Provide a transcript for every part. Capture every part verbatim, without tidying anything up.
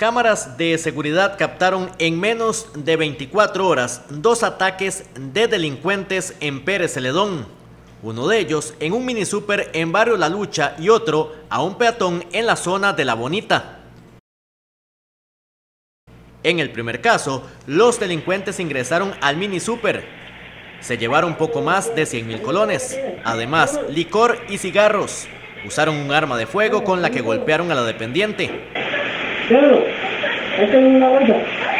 Cámaras de seguridad captaron en menos de veinticuatro horas dos ataques de delincuentes en Pérez Celedón. Uno de ellos en un mini súper en barrio La Lucha y otro a un peatón en la zona de La Bonita. En el primer caso, los delincuentes ingresaron al mini súper. Se llevaron poco más de cien mil colones, además licor y cigarros. Usaron un arma de fuego con la que golpearon a la dependiente. Claro, ahí tengo una bolsa.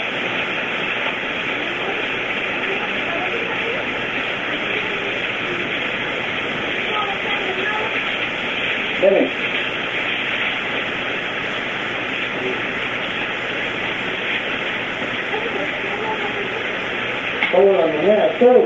Debe. Como la moneda, todo.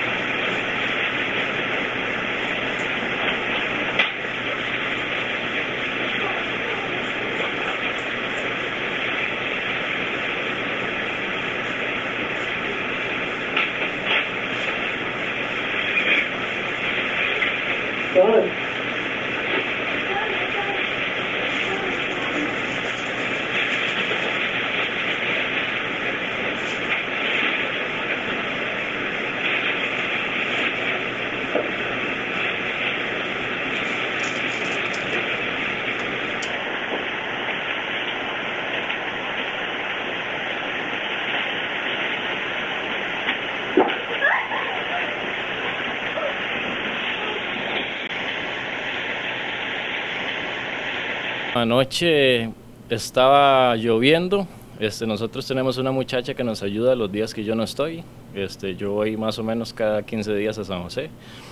Anoche estaba lloviendo. Este, nosotros tenemos una muchacha que nos ayuda los días que yo no estoy. Este, yo voy más o menos cada quince días a San José.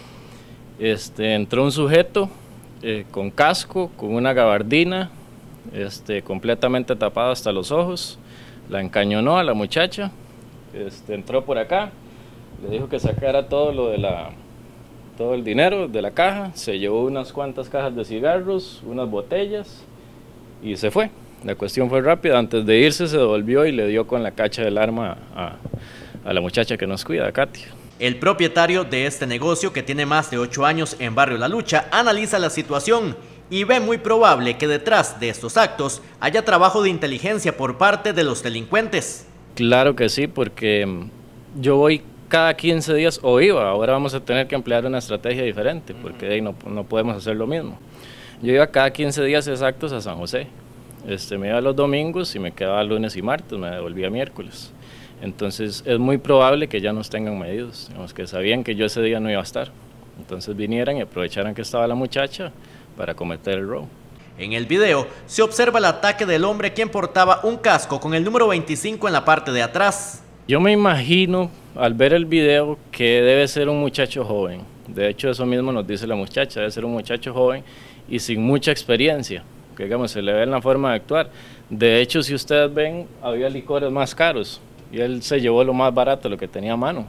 Este, entró un sujeto eh, con casco, con una gabardina, este, completamente tapado hasta los ojos. La encañonó a la muchacha. Este, entró por acá, le dijo que sacara todo lo de la, todo el dinero de la caja. Se llevó unas cuantas cajas de cigarros, unas botellas y se fue. La cuestión fue rápida. Antes de irse se devolvió y le dio con la cacha del arma a, a la muchacha que nos cuida, Katia. El propietario de este negocio, que tiene más de ocho años en barrio La Lucha, analiza la situación y ve muy probable que detrás de estos actos haya trabajo de inteligencia por parte de los delincuentes. Claro que sí, porque yo voy cada quince días, o iba, ahora vamos a tener que emplear una estrategia diferente, porque ahí no, no podemos hacer lo mismo. Yo iba cada quince días exactos a San José. Este, me iba los domingos y me quedaba lunes y martes, me devolvía miércoles. Entonces es muy probable que ya nos tengan medidos, digamos, que sabían que yo ese día no iba a estar. Entonces vinieran y aprovecharan que estaba la muchacha para cometer el robo. En el video se observa el ataque del hombre quien portaba un casco con el número veinticinco en la parte de atrás. Yo me imagino al ver el video que debe ser un muchacho joven. De hecho eso mismo nos dice la muchacha, debe ser un muchacho joven y sin mucha experiencia, que digamos se le ve en la forma de actuar. De hecho, si ustedes ven, había licores más caros y él se llevó lo más barato, lo que tenía a mano.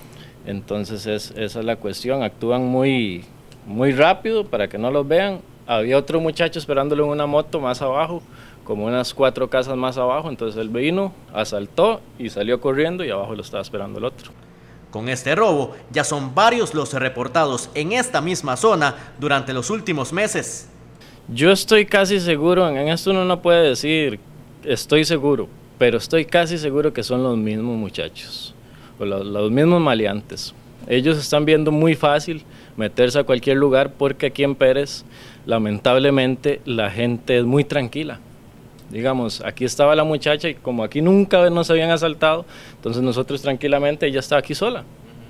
Entonces es, esa es la cuestión, actúan muy, muy rápido para que no los vean. Había otro muchacho esperándolo en una moto más abajo, como unas cuatro casas más abajo, entonces él vino, asaltó y salió corriendo y abajo lo estaba esperando el otro. Con este robo ya son varios los reportados en esta misma zona durante los últimos meses. Yo estoy casi seguro, en esto uno no puede decir estoy seguro, pero estoy casi seguro que son los mismos muchachos, o los, los mismos maleantes. Ellos están viendo muy fácil meterse a cualquier lugar porque aquí en Pérez, lamentablemente, la gente es muy tranquila. Digamos, aquí estaba la muchacha y como aquí nunca nos habían asaltado, entonces nosotros tranquilamente, ella estaba aquí sola.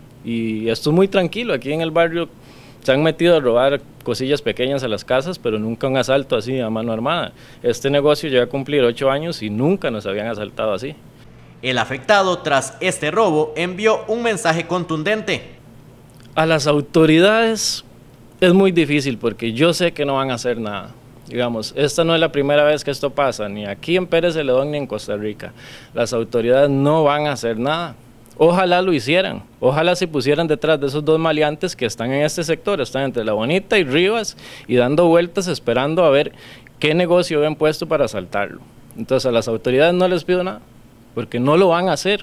Y esto es muy tranquilo, aquí en el barrio se han metido a robar cosillas pequeñas a las casas, pero nunca un asalto así a mano armada. Este negocio llega a cumplir ocho años y nunca nos habían asaltado así. El afectado tras este robo envió un mensaje contundente. A las autoridades es muy difícil porque yo sé que no van a hacer nada. Digamos, esta no es la primera vez que esto pasa, ni aquí en Pérez Celedón ni en Costa Rica. Las autoridades no van a hacer nada. Ojalá lo hicieran, ojalá se pusieran detrás de esos dos maleantes que están en este sector, están entre La Bonita y Rivas y dando vueltas esperando a ver qué negocio ven puesto para asaltarlo. Entonces a las autoridades no les pido nada, porque no lo van a hacer,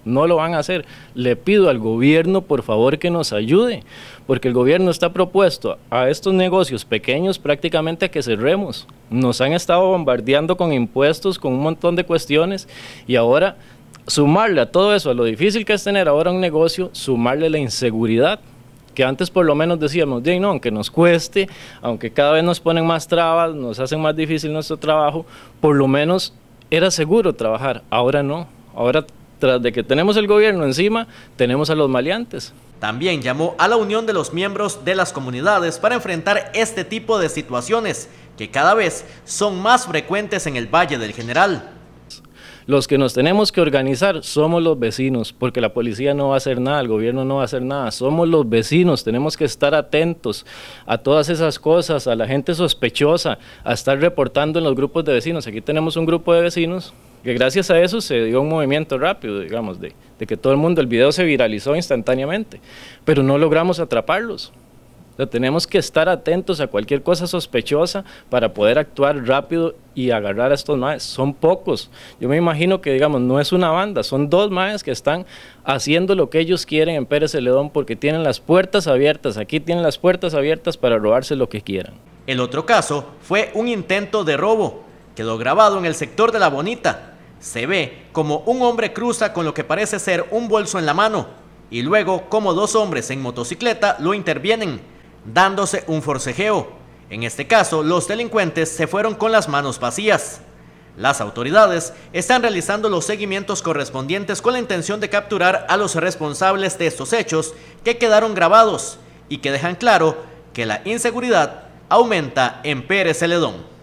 no lo van a hacer. Le pido al gobierno, por favor, que nos ayude, porque el gobierno está propuesto a estos negocios pequeños prácticamente a que cerremos. Nos han estado bombardeando con impuestos, con un montón de cuestiones, y ahora sumarle a todo eso, a lo difícil que es tener ahora un negocio, sumarle la inseguridad, que antes por lo menos decíamos, de no, aunque nos cueste, aunque cada vez nos ponen más trabas, nos hacen más difícil nuestro trabajo, por lo menos era seguro trabajar. Ahora no, ahora tras de que tenemos el gobierno encima, tenemos a los maleantes. También llamó a la unión de los miembros de las comunidades para enfrentar este tipo de situaciones que cada vez son más frecuentes en el Valle del General. Los que nos tenemos que organizar somos los vecinos, porque la policía no va a hacer nada, el gobierno no va a hacer nada, somos los vecinos, tenemos que estar atentos a todas esas cosas, a la gente sospechosa, a estar reportando en los grupos de vecinos. Aquí tenemos un grupo de vecinos que gracias a eso se dio un movimiento rápido, digamos, de, de que todo el mundo, el video se viralizó instantáneamente, pero no logramos atraparlos. O sea, tenemos que estar atentos a cualquier cosa sospechosa para poder actuar rápido y agarrar a estos maes. Son pocos. Yo me imagino que, digamos, no es una banda, son dos maes que están haciendo lo que ellos quieren en Pérez Celedón porque tienen las puertas abiertas. Aquí tienen las puertas abiertas para robarse lo que quieran. El otro caso fue un intento de robo. Quedó grabado en el sector de La Bonita. Se ve como un hombre cruza con lo que parece ser un bolso en la mano y luego como dos hombres en motocicleta lo intervienen, dándose un forcejeo. En este caso, los delincuentes se fueron con las manos vacías. Las autoridades están realizando los seguimientos correspondientes con la intención de capturar a los responsables de estos hechos que quedaron grabados y que dejan claro que la inseguridad aumenta en Pérez Celedón.